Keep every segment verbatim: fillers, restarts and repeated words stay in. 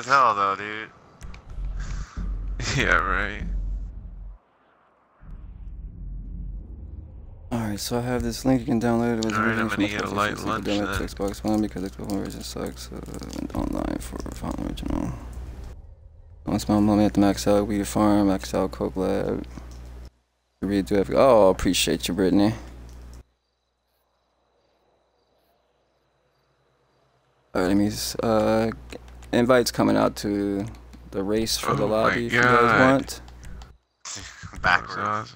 as hell though, dude. Yeah, right. Alright, so I have this link you can download. It was Alright, I'm originally gonna from eat a the light PlayStation, lunch but then then. to Xbox One because Xbox One version sucks. Uh, went online for Final Original. Once my mom at the Max Out Weed Farm, Max Out Coke Lab. Read do have. Oh, appreciate you, Brittany. Alright, let me. Uh, invites coming out to the race for Oh the lobby my if you guys God. want. Backwards. That was awesome.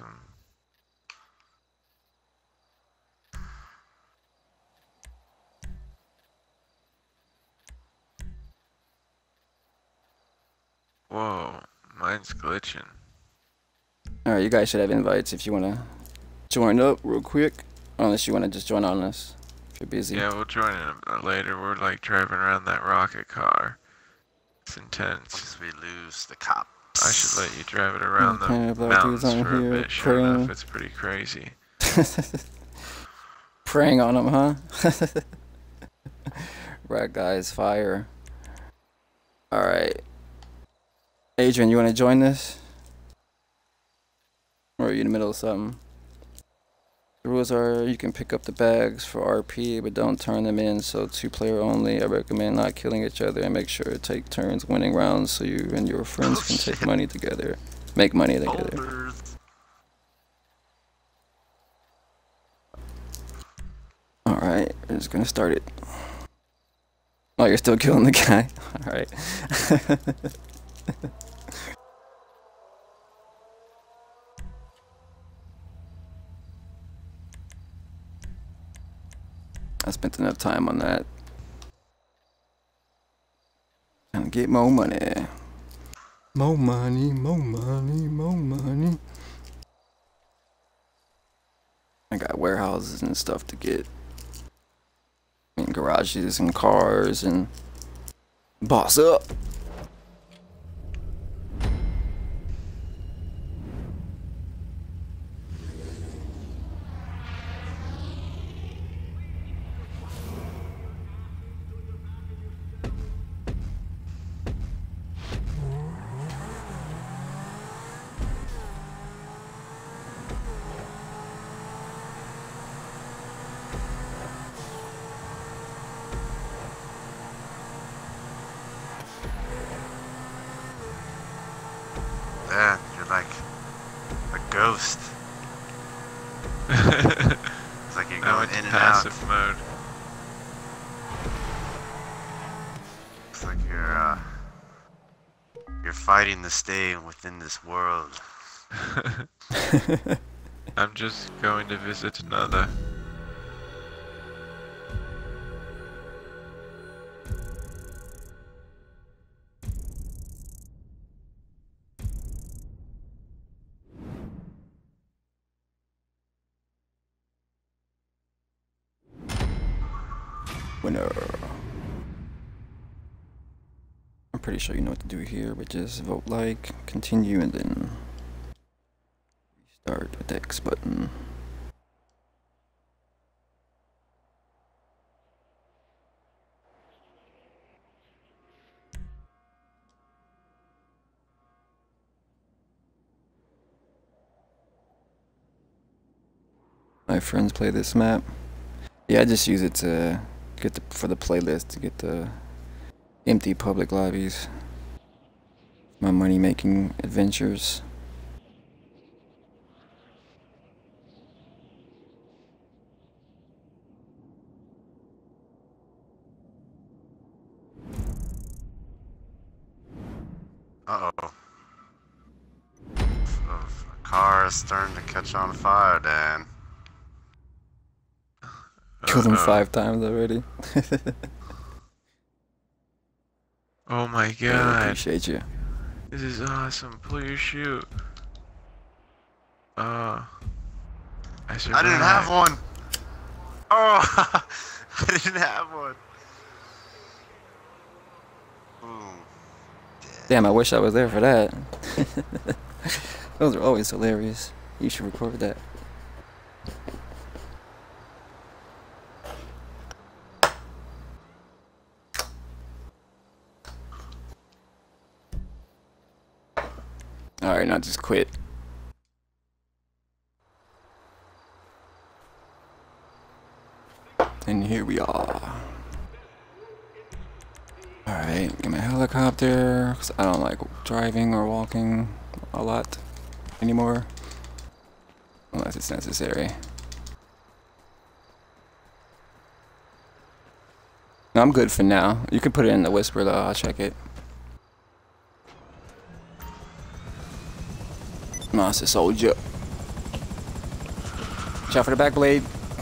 Whoa, mine's glitching. Alright, you guys should have invites if you want to join up real quick. Unless you want to just join on us if you're busy. Yeah, we'll join in a bit later. We're like driving around that rocket car. It's intense. Once we lose the cop. I should let you drive it around Okay, the black mountains dudes on for a here bit. Sure praying. enough, it's pretty crazy. Praying on them, huh? Right, guys, fire. Alright. Adrian, you want to join this? Or are you in the middle of something? The rules are you can pick up the bags for R P, but don't turn them in, so two player only. I recommend not killing each other and make sure to take turns winning rounds so you and your friends Oh, can shit. take money together. Make money together. Boulders. Alright, we're just gonna start it. Oh, you're still killing the guy? Alright. I spent enough time on that. And get more money. More money, more money, more money. I got warehouses and stuff to get. I mean, garages and cars and boss up. Yeah, you're like a ghost. It's like you're Now going it's in and passive out. mode. It's like you're uh, you're fighting to stay within this world. I'm just going to visit another. Winner. I'm pretty sure you know what to do here, but just vote like, continue, and then restart with the X button. My friends play this map. Yeah, I just use it to get the for the playlist to get the empty public lobbies. My money making adventures. Uh oh. The car is starting to catch on fire, Dan. Killed him Uh-oh. five times already. Oh my I god. appreciate you. This is awesome. Pull your chute. Oh. I survived. I didn't have one. Oh, I didn't have one. Boom. Damn, I wish I was there for that. Those are always hilarious. You should record that. Alright, now just quit. And here we are. Alright, get my helicopter, because I don't like driving or walking a lot anymore. Unless it's necessary. No, I'm good for now. You can put it in the whisper though, I'll check it. Master soldier. Shot for the back blade.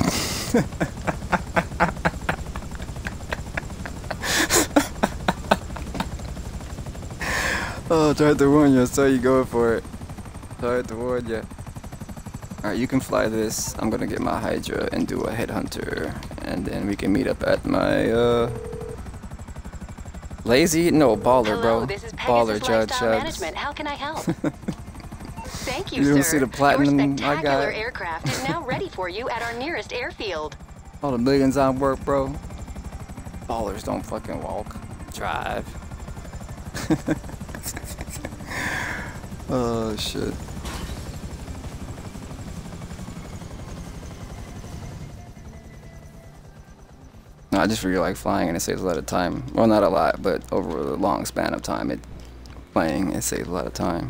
Oh, tried to warn you, I saw you going for it. Tried to warn you. Alright, you can fly this. I'm gonna get my Hydra and do a headhunter. And then we can meet up at my, uh... Lazy? No, baller, Hello, bro. this is Baller, Pegasus Judge Lifestyle Chugs. Management. How can I help? Thank you, You sir. don't see the platinum Your I spectacular got. aircraft is now ready for you at our nearest airfield. All the millions on work, bro. Ballers don't fucking walk. Drive. Oh, shit. No, I just really like flying and it saves a lot of time. Well, not a lot, but over a long span of time, it playing, it saves a lot of time.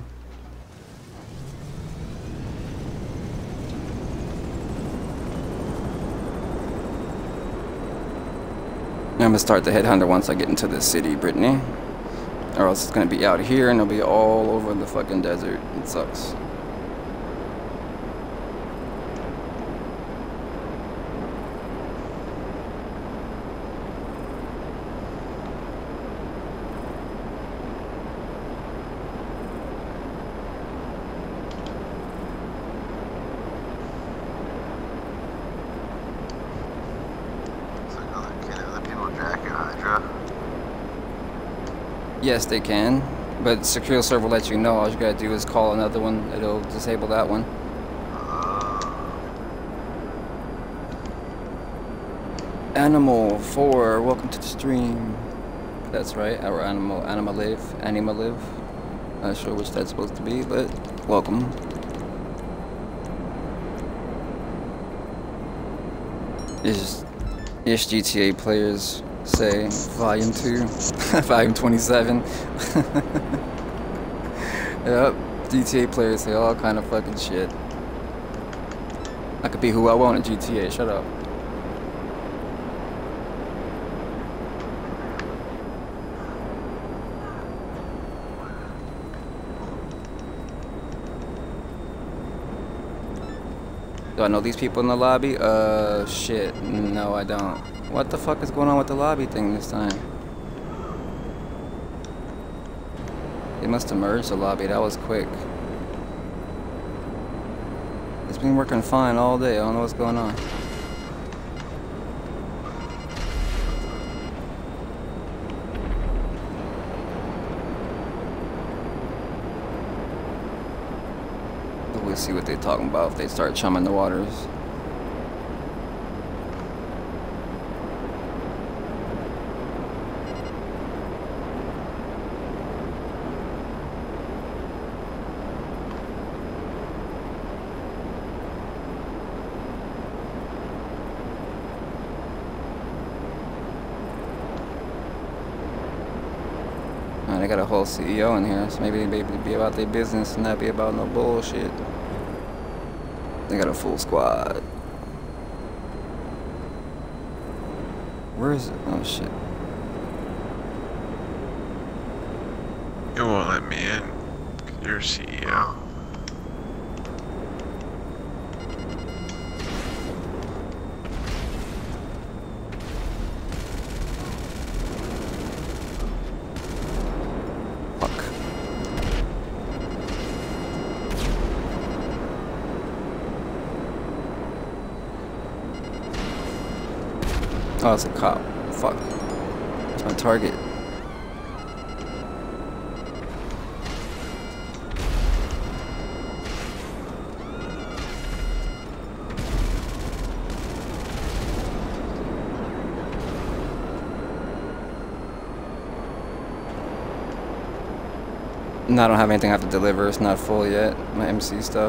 I'm gonna start the headhunter once I get into the city, Brittany. Or else it's gonna be out here and it'll be all over the fucking desert. It sucks. Yes, they can, but Secure Server will let you know. All you gotta do is call another one. It'll disable that one. Animal four, welcome to the stream. That's right, our animal, animal live, anima live. Not sure which that's supposed to be, but welcome. Is ish G T A players say volume two, volume twenty-seven. Yep, G T A players say all kind of fucking shit. I could be who I want in G T A, shut up. Do I know these people in the lobby? Uh, shit, no I don't. What the fuck is going on with the lobby thing this time? They must have merged the lobby, that was quick. It's been working fine all day, I don't know what's going on. We'll see what they're talking about if they start chumming the waters. Oh, they got a whole C E O in here, so maybe they be about their business and not be about no bullshit. They got a full squad. Where is it? Oh shit. It won't let me in. 'Cause you're C E O. Fuck. Oh, it's a cop. Fuck. It's my target. No, I don't have anything I have to deliver. It's not full yet. My M C stuff.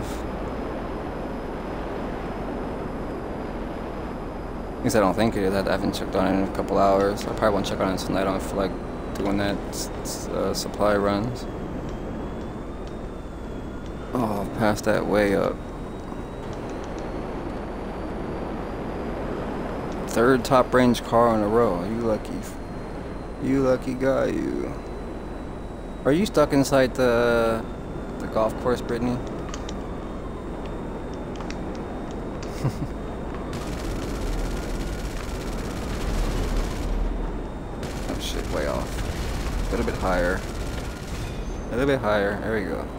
At least I don't think it is. I haven't checked on it in a couple hours. I probably won't check on it tonight. I don't feel like doing that uh, supply runs. Oh, passed that way up. Third top range car in a row. You lucky. You lucky guy, you. Are you stuck inside the the golf course, Brittany? Oh shit, way off. A little bit higher. A little bit higher. There we go.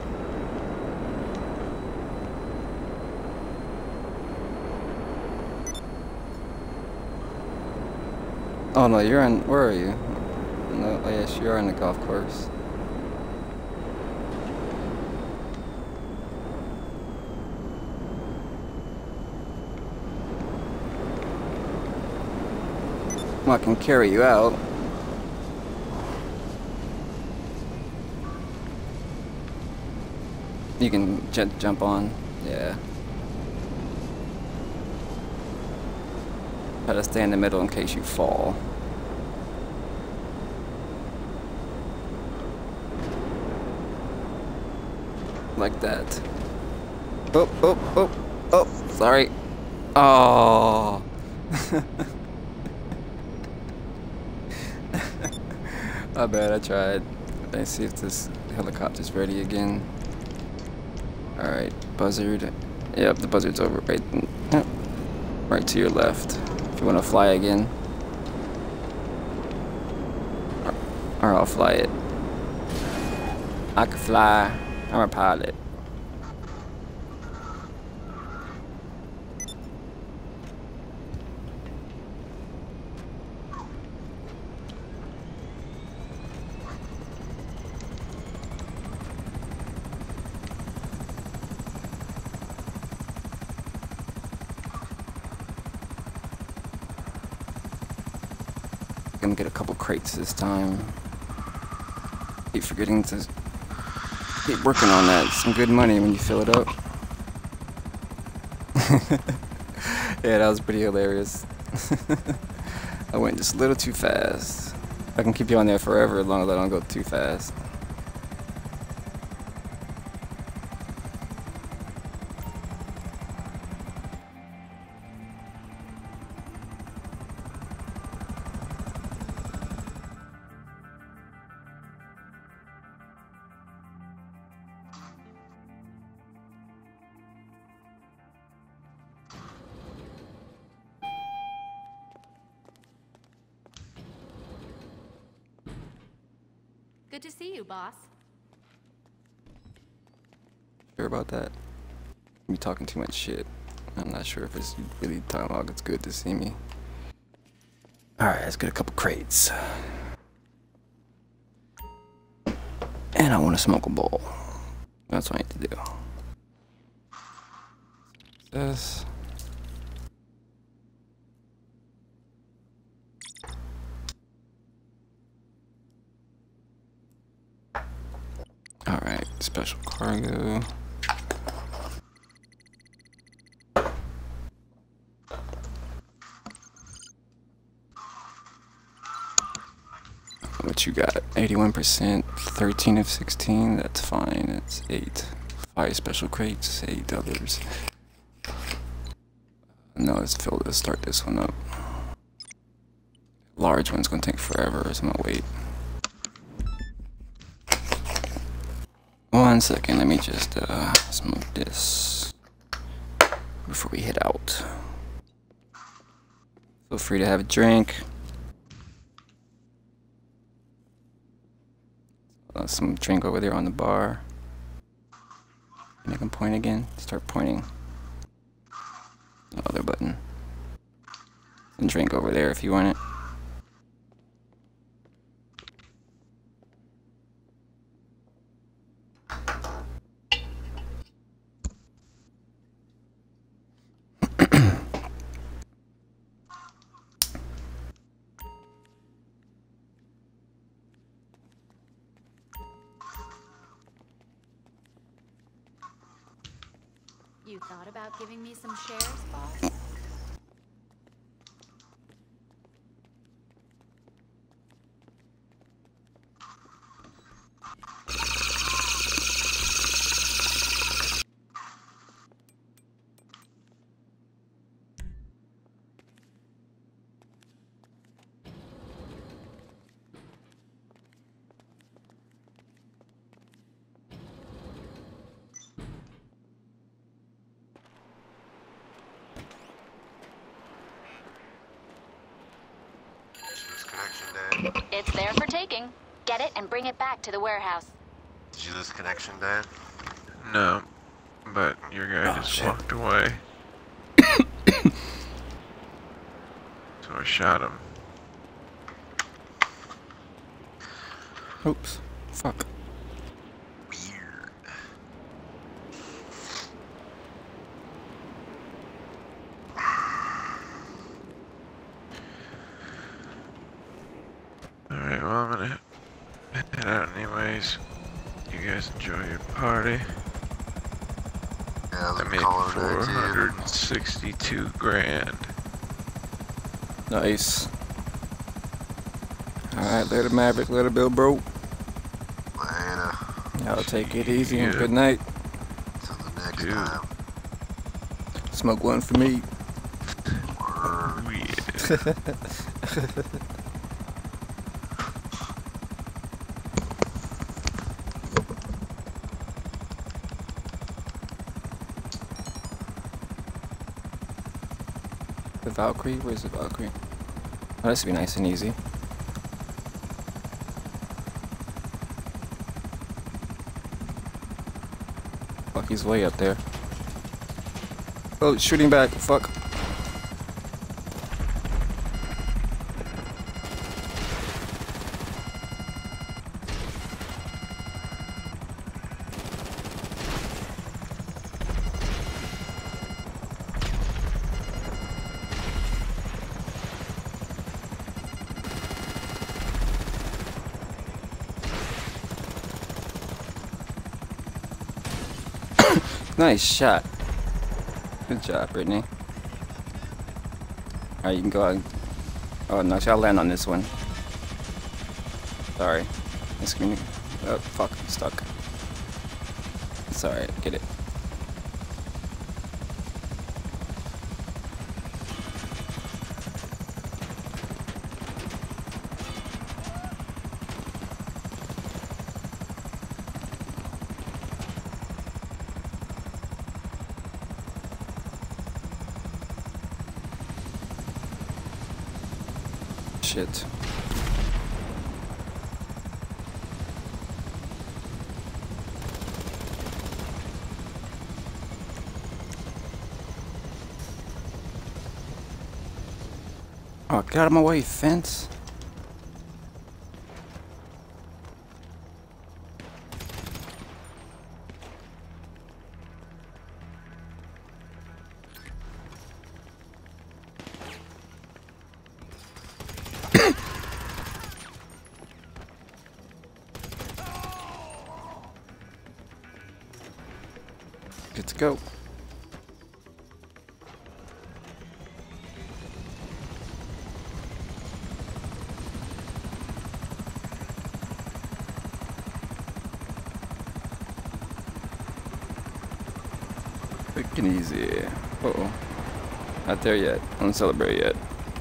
Oh no, you're in. Where are you? No, oh yes, you are in the golf course. Well, I can carry you out. You can j jump on. Yeah. Try to stay in the middle in case you fall. Like that. Oh, oh, oh, oh, sorry. Oh. My bad, I tried. Let's see if this helicopter's ready again. Alright, buzzard. Yep, the buzzard's over right, yep, right to your left. If you want to fly again. Or, or I'll fly it. I can fly. I'm a pilot. Gonna get a couple crates this time. Keep forgetting to keep working on that. It's some good money when you fill it up. Yeah, that was pretty hilarious. I went just a little too fast. I can keep you on there forever as long as I don't go too fast. Good to see you, boss. Sure about that? You talking too much shit. I'm not sure if it's really talking about it's good to see me. Alright, let's get a couple crates. And I want to smoke a bowl. That's what I need to do. This. Alright, special cargo. What you got? eighty-one percent, thirteen of sixteen, that's fine, that's eight. Five special crates, eight others. No, let's fill this, start this one up. Large one's gonna take forever, so I'm gonna wait. One second, let me just uh, smoke this before we head out. Feel free to have a drink. Uh, some drink over there on the bar. Make him point again. Start pointing. The other button. And drink over there if you want it. You thought about giving me some shares, boss? It's there for taking. Get it and bring it back to the warehouse. Did you lose connection, Dan? No, but your guy Oh, just shit. walked away. So I shot him. Oops. Fuck. Weird. Alright, well, I'm gonna head out anyways. You guys enjoy your party. Yeah, I let's made call it four a hundred day, sixty-two grand. Nice. Alright, later Maverick, later Bill Bro. dude. Later. Y'all take it easy and Yeah. good night. Till the next Dude. time. Smoke one for me. Word. Oh, yeah. The Valkyrie? Where's the Valkyrie? Oh, this would be nice and easy. Fuck, he's way up there. Oh, shooting back. Fuck. Nice shot. Good job, Brittany. Alright, you can go out. and- Oh, no, I'll land on this one. Sorry. It's gonna... Oh, fuck. Stuck. It's alright. Get it. Shit. Oh, get out of my way, fence. Good to go. Quick and easy. Uh oh. Not there yet. Don't celebrate yet.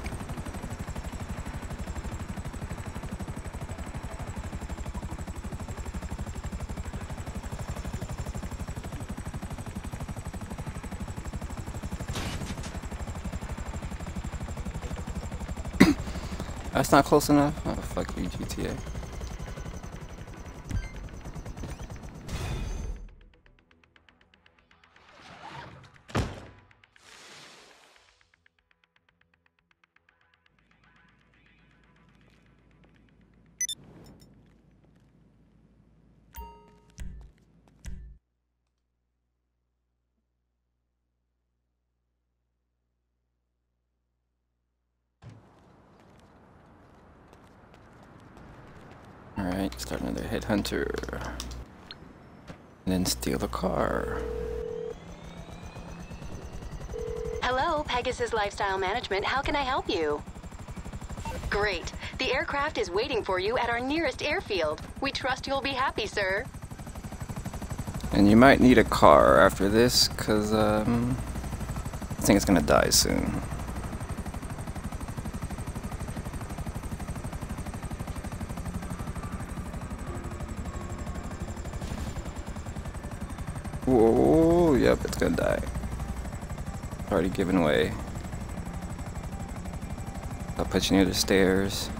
That's not close enough? Oh, fuck you, G T A. Alright, start another headhunter. And then steal a car. Pegasus Lifestyle Management. How can I help you? Great. The aircraft is waiting for you at our nearest airfield. We trust you'll be happy, sir. And you might need a car after this, because um, I think it's going to die soon. Whoa, yep, it's going to die. Already given way. I'll put you near the stairs.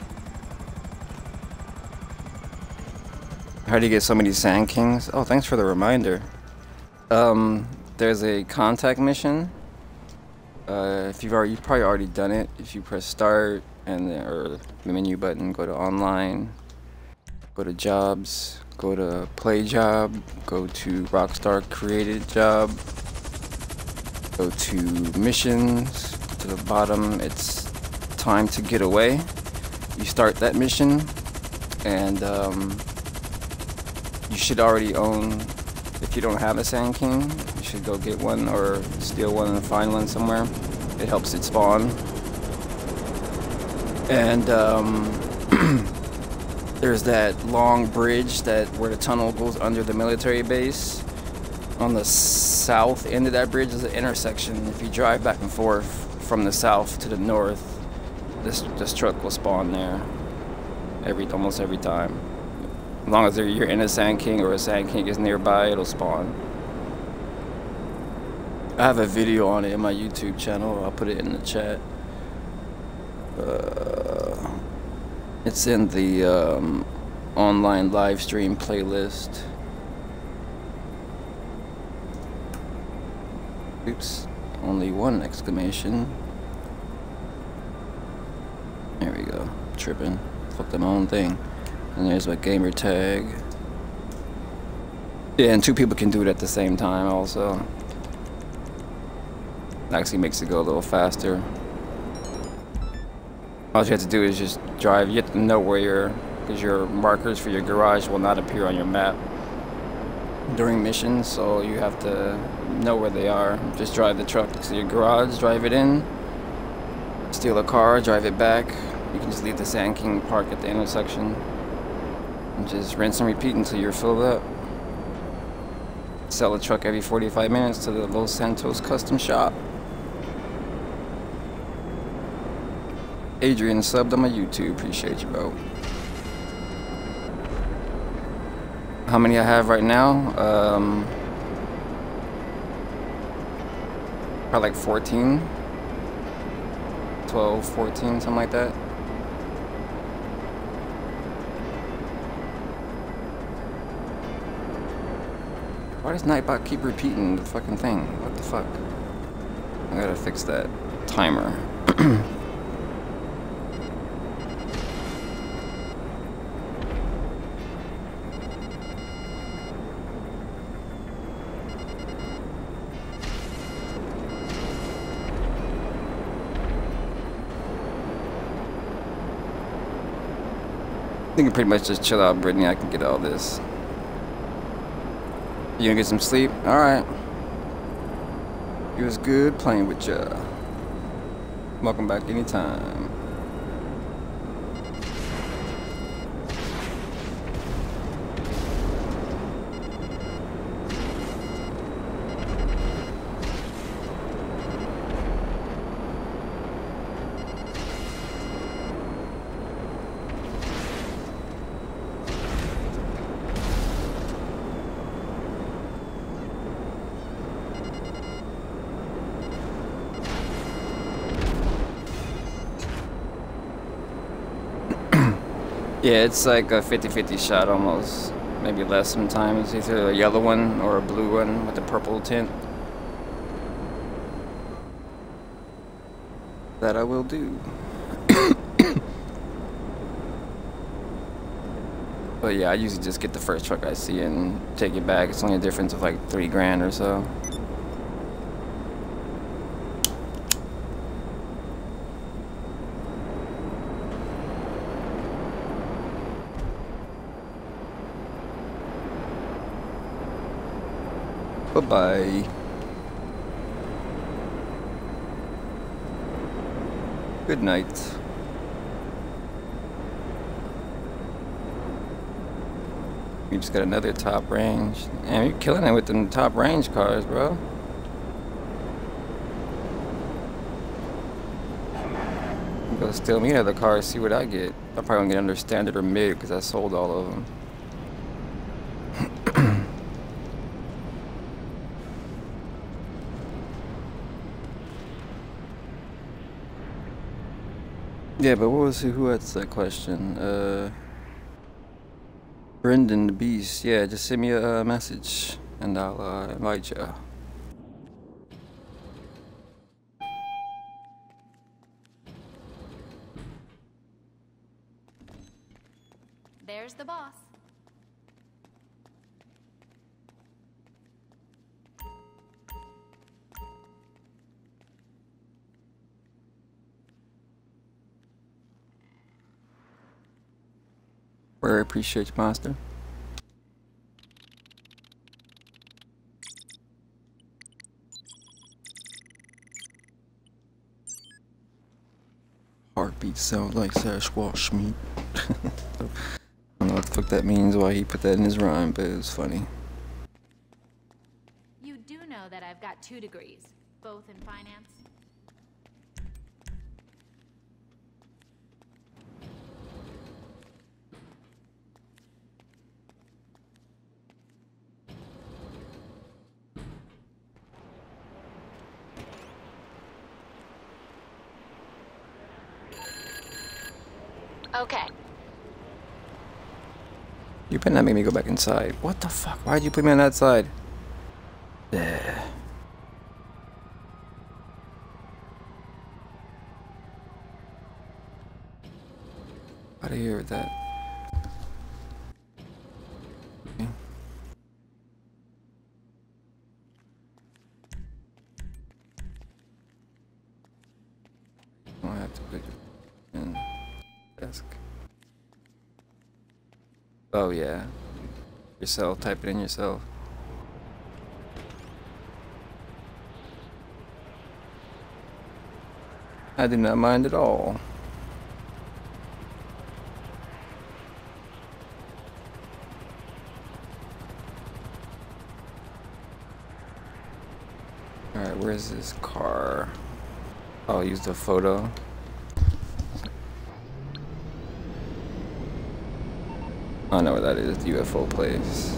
How do you get so many Sand Kings? Oh, thanks for the reminder. Um, there's a contact mission. Uh, if you've already, you've probably already done it. If you press start and the, or the menu button, go to online, go to jobs, go to play job, go to Rockstar created job, go to missions. To the bottom, it's time to get away. You start that mission, and um, you should already own. If you don't have a Sand King, you should go get one or steal one and find one somewhere. It helps it spawn. And um, there's that long bridge that where the tunnel goes under the military base. On the south end of that bridge is an intersection. If you drive back and forth from the south to the north, this this truck will spawn there every almost every time. As long as you're in a Sand King or a Sand King is nearby, it'll spawn. I have a video on it in my YouTube channel. I'll put it in the chat. Uh, it's in the um, online live stream playlist. Oops, only one exclamation. There we go. Tripping. Fucked up my own thing. And there's my gamer tag. Yeah, and two people can do it at the same time also. Actually makes it go a little faster. All you have to do is just drive. You have to know where your, because your markers for your garage will not appear on your map during missions, so you have to know where they are. Just drive the truck to your garage, drive it in, steal a car, drive it back. You can just leave the Sand King park at the intersection and just rinse and repeat until you're filled up. Sell the truck every forty-five minutes to the Los Santos custom shop. Adrian subbed on my YouTube. Appreciate you, bro. How many I have right now? Um, probably like fourteen. twelve, fourteen, something like that. Why does Nightbot keep repeating the fucking thing? What the fuck? I gotta fix that timer. You can pretty much just chill out, Brittany. I can get all this. You gonna get some sleep? Alright. It was good playing with ya. Welcome back anytime. Yeah, it's like a fifty fifty shot almost. Maybe less sometimes. Either a yellow one or a blue one with a purple tint. That I will do. But yeah, I usually just get the first truck I see and take it back. It's only a difference of like three grand or so. Bye-bye. Good night. We just got another top range. Damn, you're killing it with them top range cars, bro. Go steal me another car, see what I get. I'll probably get under standard or mid because I sold all of them. Yeah, but what was who asked that question? Uh, Brendan the Beast. Yeah, just send me a, uh message and I'll uh, invite you. There's the boss. Very appreciate you, Monster. Heartbeat sound like Sasquatch meat. I don't know what the fuck that means, why he put that in his rhyme, but it was funny. You do know that I've got two degrees, both in finance. Okay. You better not make me go back inside. What the fuck? Why'd you put me on that side? Yeah. Out of here with that. Okay. I have to put you in desk. Oh yeah. Yourself, type it in yourself. I do not mind at all. Alright, where's this car? I'll use the photo. I know where that is, the U F O place.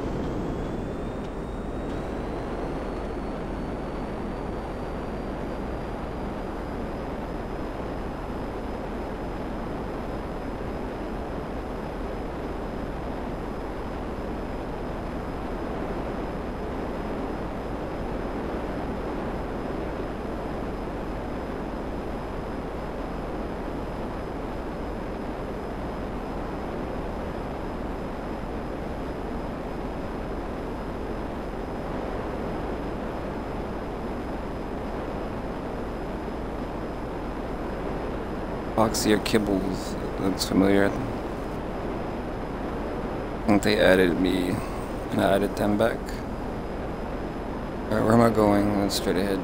Foxy or Kibbles, looks familiar. I think they added me and I added them back. Alright, where am I going? Let's straight ahead.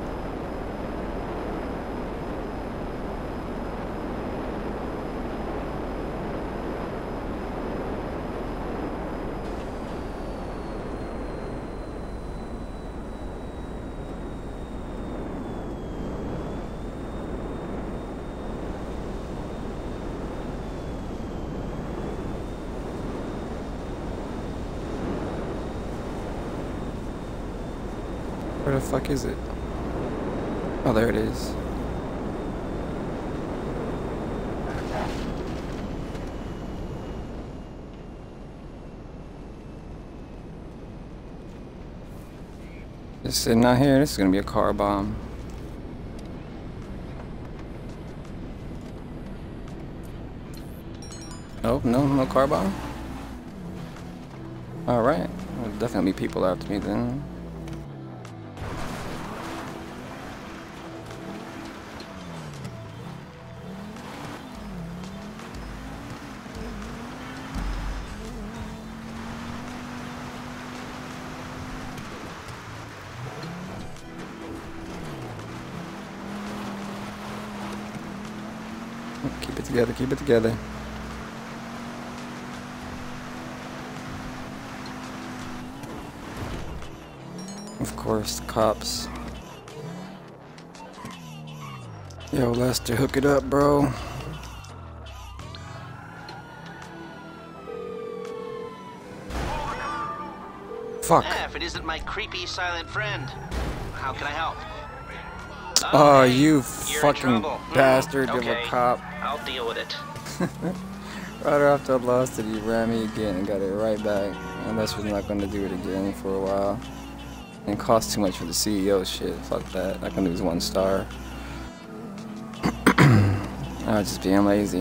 Where the fuck is it? Oh, there it is. Just sitting out here, this is gonna be a car bomb. Nope, no, no car bomb? Alright, there'll definitely be people after me then. Keep it together, keep it together. Of course, the cops. Yo, Lester, hook it up, bro. Fuck. Eh, if it isn't my creepy silent friend, how can I help? Oh, hey, you you're in fucking trouble. bastard Mm, of a okay. cop. I'll deal with it. Right after I lost it, he ran me again and got it right back. And Lester's not gonna do it again for a while. And it costs too much for the C E O shit. Fuck that. I can lose one star. I was just being lazy.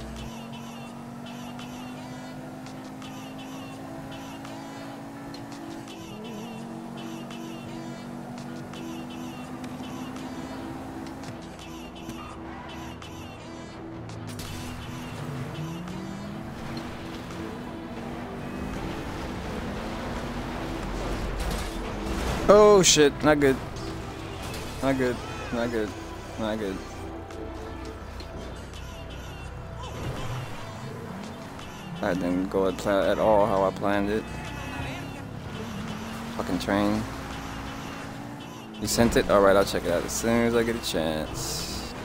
Oh shit, not good. Not good, not good, not good. I didn't go at, pla at all how I planned it. Fucking train. You sent it? Alright, I'll check it out as soon as I get a chance.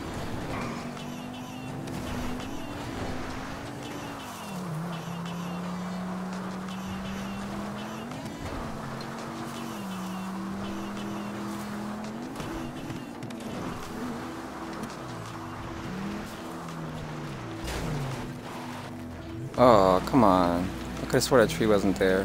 Oh, come on. I could have swore that tree wasn't there.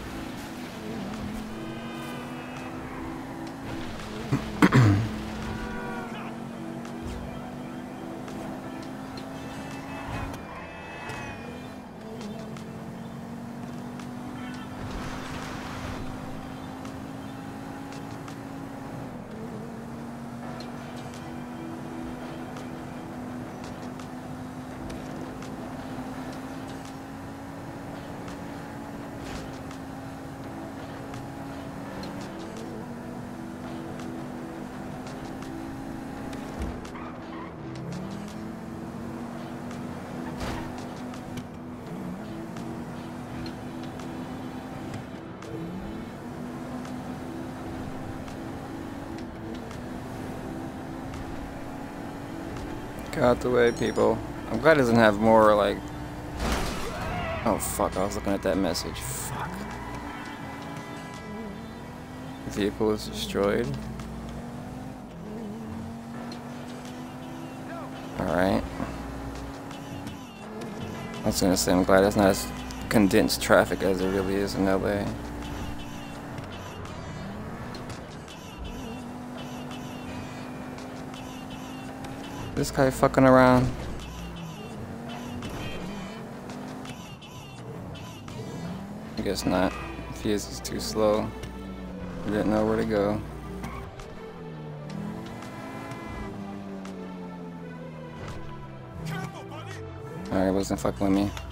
Get out the way, people. I'm glad it doesn't have more, like... Oh, fuck. I was looking at that message. Fuck. The vehicle was destroyed. Alright. I was gonna say, I'm glad it's not as condensed traffic as it really is in L A. This guy fucking around. I guess not. If he is, he's too slow. He didn't know where to go. Alright, wasn't fucking with me.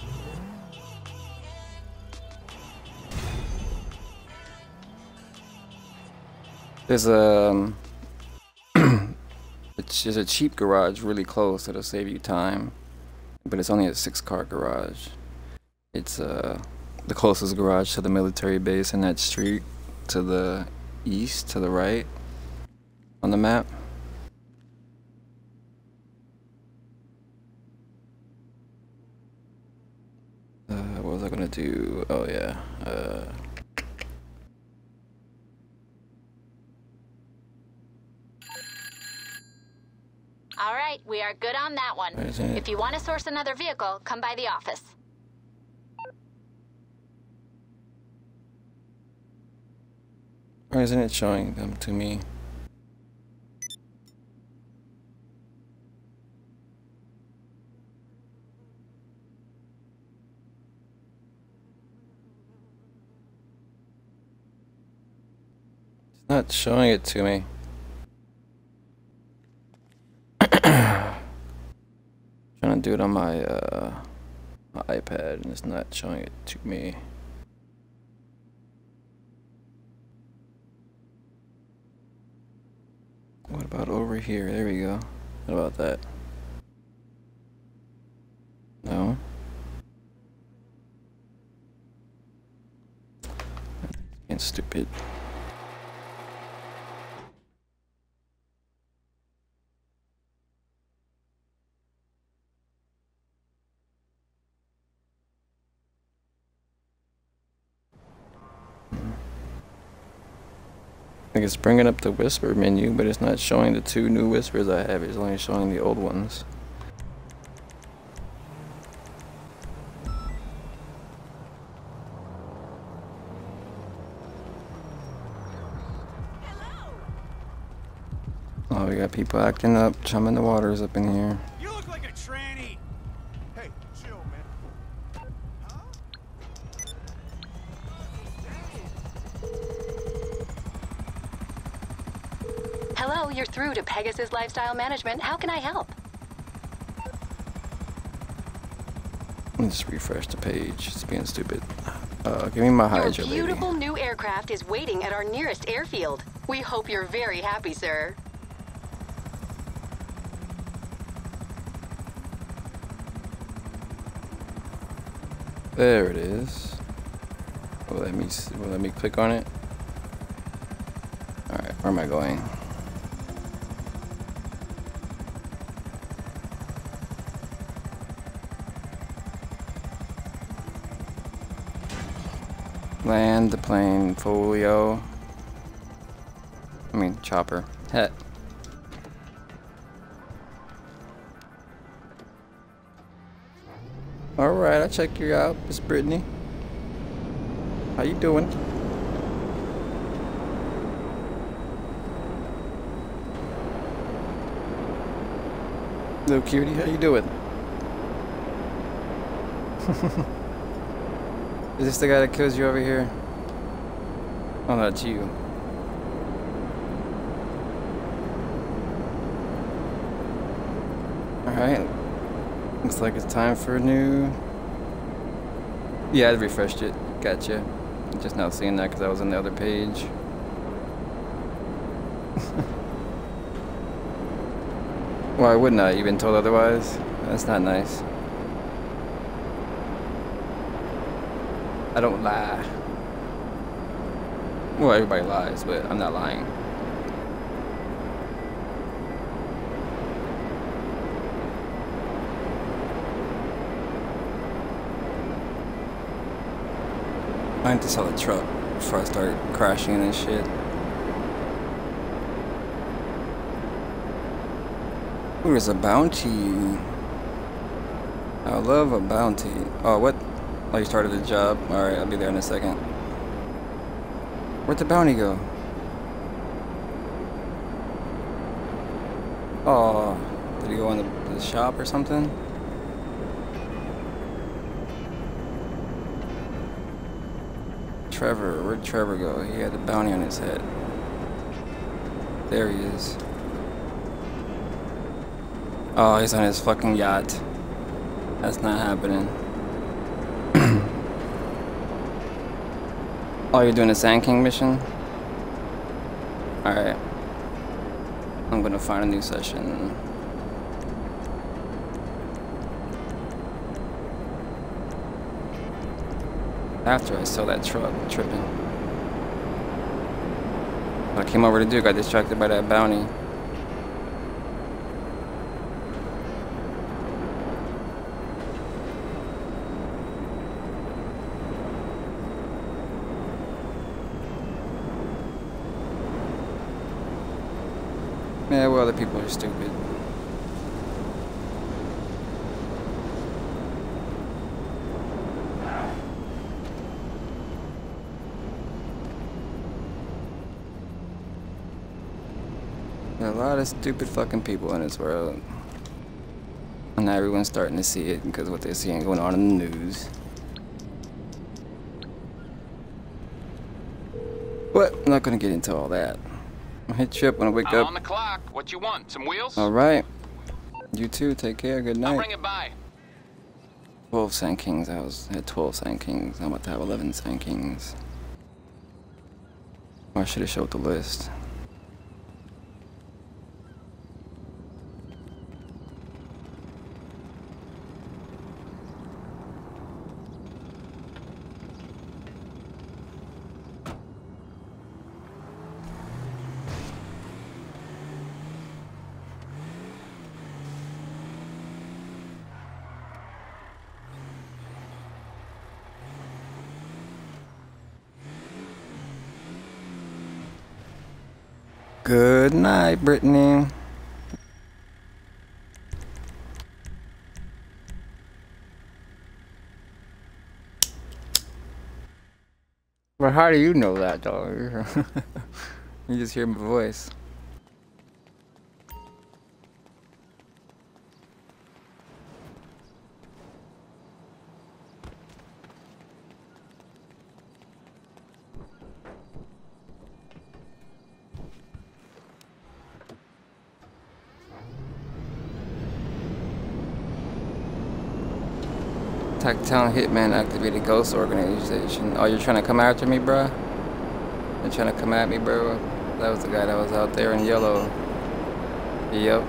There's a... Um, There's a cheap garage really close that'll save you time, but it's only a six-car garage. It's uh, the closest garage to the military base in that street, to the east, to the right, on the map. Uh, what was I gonna do? Oh yeah. Uh, All right, we are good on that one. Isn't it? If you want to source another vehicle, come by the office. Why isn't it showing them to me? It's not showing it to me. Trying to do it on my uh, my iPad and it's not showing it to me. What about over here? There we go. What about that? stupid. I think it's bringing up the whisper menu, but it's not showing the two new whispers I have. It's only showing the old ones. Oh, we got people acting up, chumming the waters up in here. You look like a tranny. Hey, chill, man. Huh? Hello, you're through to Pegasus Lifestyle Management. How can I help? Let me just refresh the page. It's being stupid. Uh, give me my Hydra, Your beautiful lady. new aircraft is waiting at our nearest airfield. We hope you're very happy, sir. There it is. Will let me see, will let me click on it. All right, where am I going? Land the plane, folio. I mean, chopper. Het. All right, I'll check you out, Miss Brittany. How you doing? Little cutie, how you doing? Is this the guy that kills you over here? Oh, no, that's you. Alright. Looks like it's time for a new... Yeah, I refreshed it. Gotcha. Just now seeing that because I was on the other page. Why wouldn't I? You've been told otherwise? That's not nice. I don't lie. Well, everybody lies, but I'm not lying. I need to sell the truck before I start crashing and shit. Ooh, there's a bounty. I love a bounty. Oh, what? Oh, you started the job? Alright, I'll be there in a second. Where'd the bounty go? Oh, did he go in the, the shop or something? Trevor, where'd Trevor go? He had a bounty on his head. There he is. Oh, he's on his fucking yacht. That's not happening. Oh, you're doing a Sand King mission? Alright. I'm gonna find a new session. After I saw that truck tripping. What I came over to do, got distracted by that bounty. Yeah, well, other people are stupid. There are a lot of stupid fucking people in this world. And now everyone's starting to see it because of what they're seeing going on in the news. But I'm not gonna get into all that. I'll hit you up when I wake I'm up. on the clock. What you want? Some wheels? Alright. You too, take care, good night. I'll bring it by. twelve Sand Kings, I was had twelve Sand Kings. I'm about to have eleven Sand Kings. Or I should have showed the list. Good night, Brittany. Well, how do you know that, dog? You just hear my voice. Town Hitman activated Ghost Organization. Oh, you're trying to come after me, bruh? You're trying to come at me, bro? That was the guy that was out there in yellow. Yep.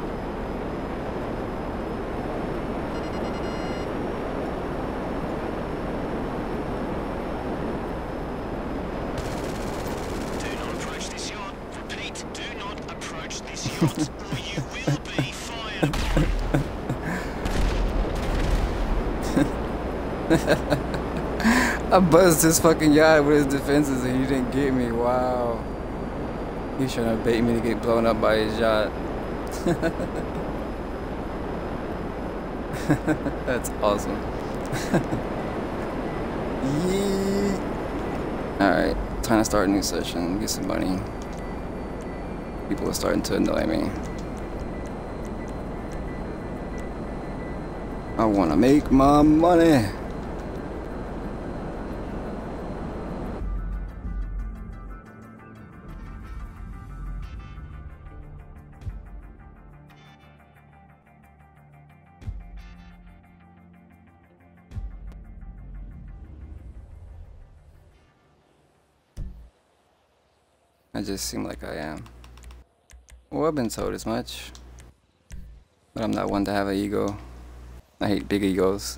Do not approach this yacht. Repeat, do not approach this yacht, or you will be fired upon. I buzzed his fucking yacht with his defenses and he didn't get me. Wow. He's trying to bait me to get blown up by his yacht. That's awesome. Yeet. Alright, time to start a new session, get some money. People are starting to annoy me. I wanna make my money. I just seem like I am. Well, I've been told as much. But I'm not one to have an ego. I hate big egos.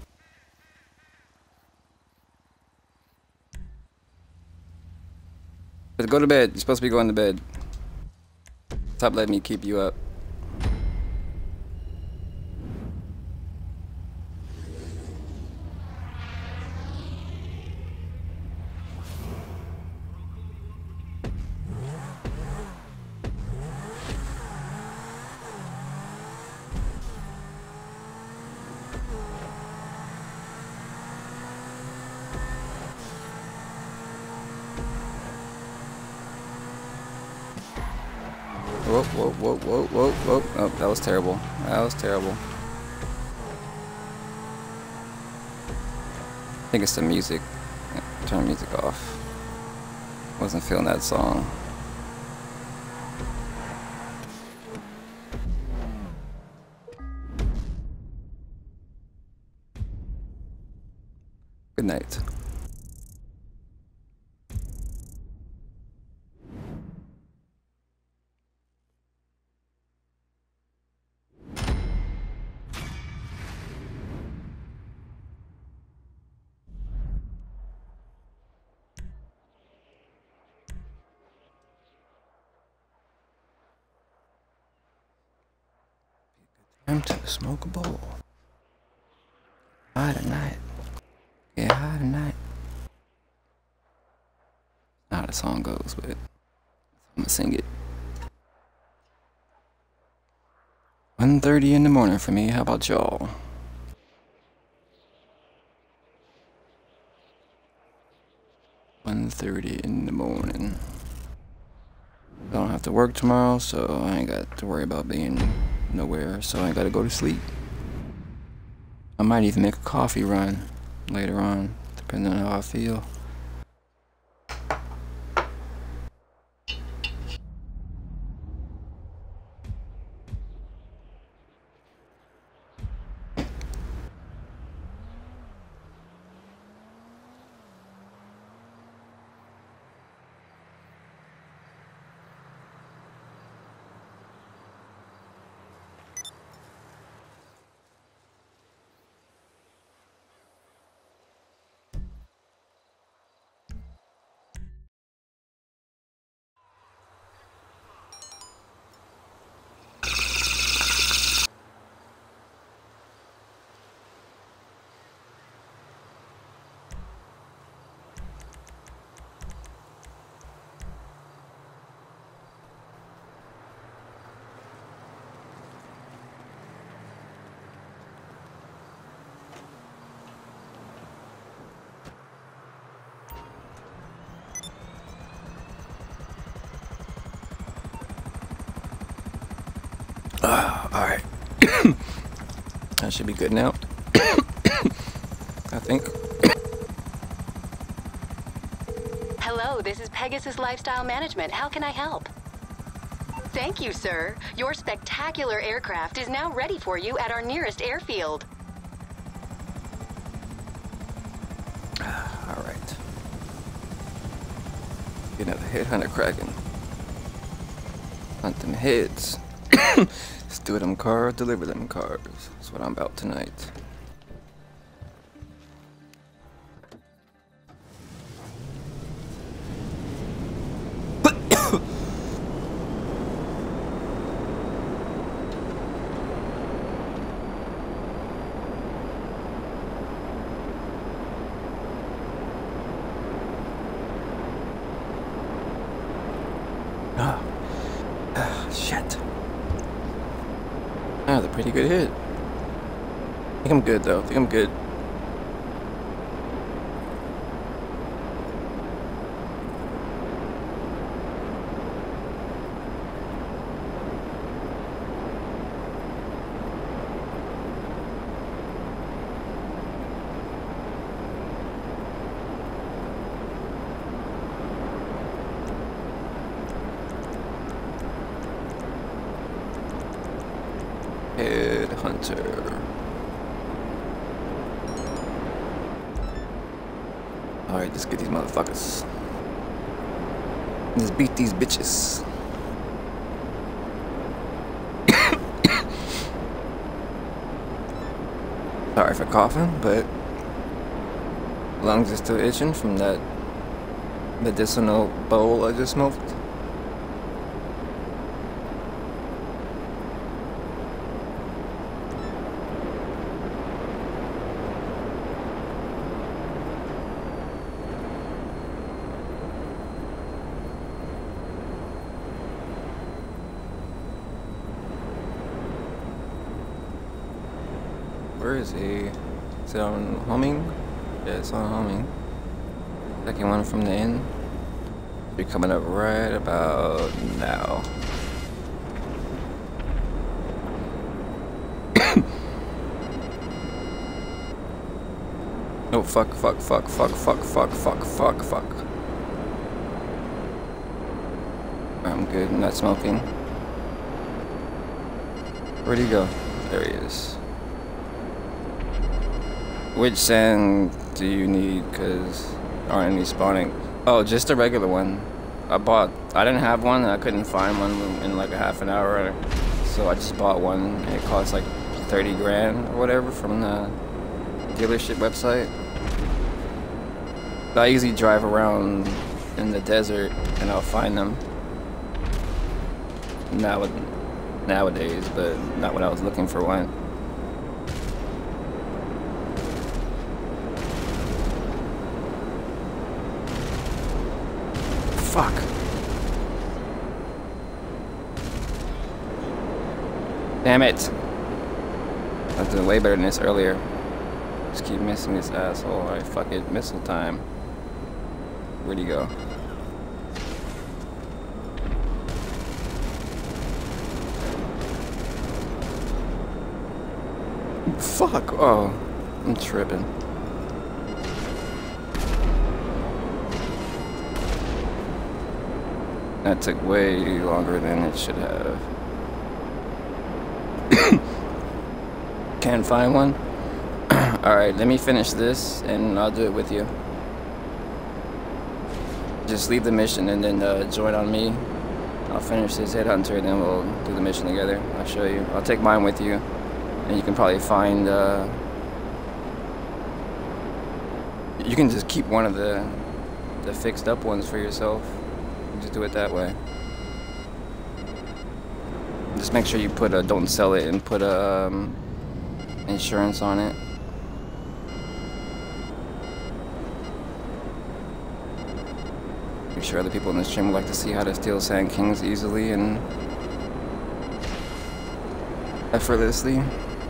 But go to bed. You're supposed to be going to bed. Stop letting me keep you up. Whoa, whoa, whoa, whoa, whoa, whoa. Oh, that was terrible. That was terrible. I think it's the music. Yeah, turn the music off. Wasn't feeling that song. Good night. Time to smoke a bowl. High tonight. Yeah, high tonight. Not how the song goes, but I'm gonna sing it. one thirty in the morning for me. How about y'all? one thirty in the morning. I don't have to work tomorrow, so I ain't got to worry about being nowhere, so I ain't gotta go to sleep. I might even make a coffee run later on, depending on how I feel. Alright. That should be good now. I think. Hello, this is Pegasus Lifestyle Management. How can I help? Thank you, sir. Your spectacular aircraft is now ready for you at our nearest airfield. Alright. Get another headhunter cracking. Hunt them heads. Steal them cars, deliver them cars. That's what I'm about tonight. Ah, ah, shit. Ah, that's a pretty good hit. I think I'm good though. I think I'm good. Headhunter. Alright, let's get these motherfuckers. Let's beat these bitches. Sorry for coughing, but lungs are still itching from that medicinal bowl I just smoked. Where is he? Is it on homing? Yeah, it's on homing. Second one from the inn. You're coming up right about now. Oh fuck, fuck, fuck, fuck, fuck, fuck, fuck, fuck, fuck. I'm good, I'm not smoking. Where'd he go? There he is. Which sand do you need? Cause there aren't any spawning. Oh, just a regular one. I bought. I didn't have one. I couldn't find one in like a half an hour, so I just bought one. And it cost like thirty grand or whatever from the dealership website. But I usually drive around in the desert and I'll find them. Now, nowadays, but not when I was looking for one. Fuck. Damn it. I was doing way better than this earlier. Just keep missing this asshole. Alright, fuck it. Missile time. Where'd he go? Fuck. Oh. I'm tripping. That took way longer than it should have. Can't find one? Alright, let me finish this and I'll do it with you. Just leave the mission and then uh, join on me. I'll finish this headhunter and then we'll do the mission together. I'll show you. I'll take mine with you. And you can probably find... Uh, you can just keep one of the, the fixed up ones for yourself. Just do it that way. Just make sure you put a don't sell it and put a um, insurance on it. I'm sure other people in the stream would like to see how to steal Sand Kings easily and effortlessly.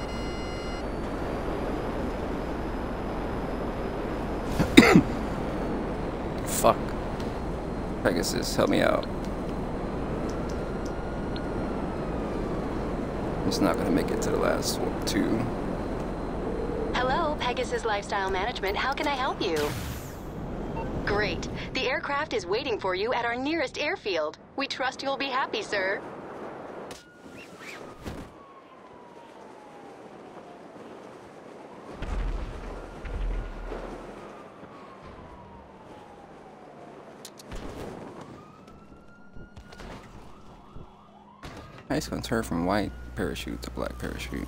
Fuck. Pegasus, help me out. It's not gonna make it to the last two. Hello, Pegasus Lifestyle Management. How can I help you? Great. The aircraft is waiting for you at our nearest airfield. We trust you'll be happy, sir. It's gonna turn from white parachute to black parachute.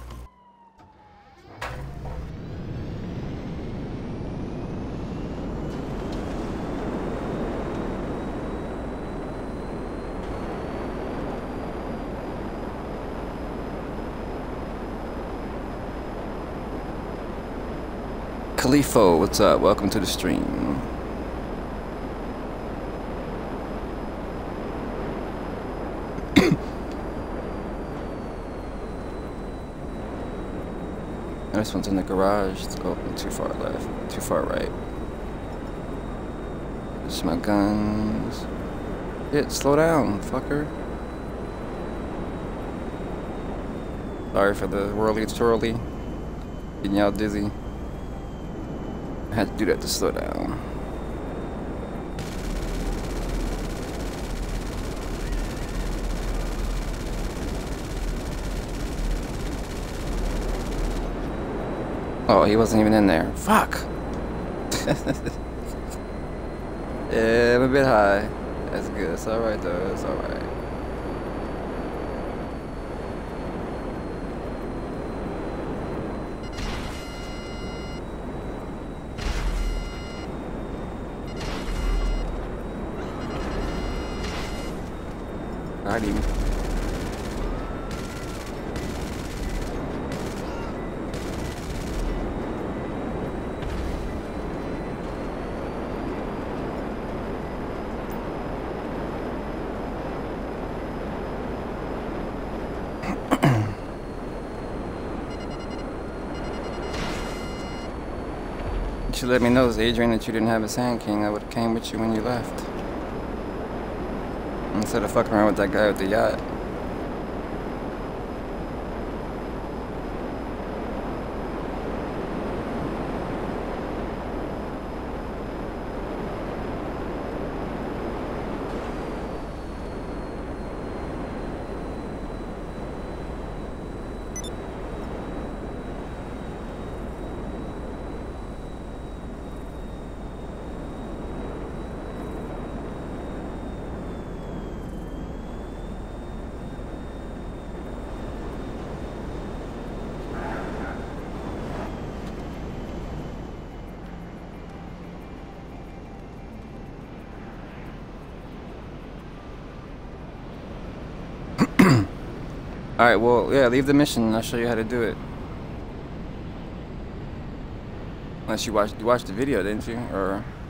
Khalifo, what's up? Welcome to the stream. This one's in the garage. It's open too far left, too far right. There's my guns. Shit, slow down, fucker. Sorry for the whirly twirly. Getting y'all dizzy. I had to do that to slow down. Oh, he wasn't even in there. Fuck! Yeah, I'm a bit high. That's good. It's alright though. It's alright. Alrighty. You let me know, Adrian, that you didn't have a Sand King. I would have came with you when you left. Instead of fucking around with that guy with the yacht. Alright, well, yeah, leave the mission and I'll show you how to do it. Unless you watched, you watched the video, didn't you? Or...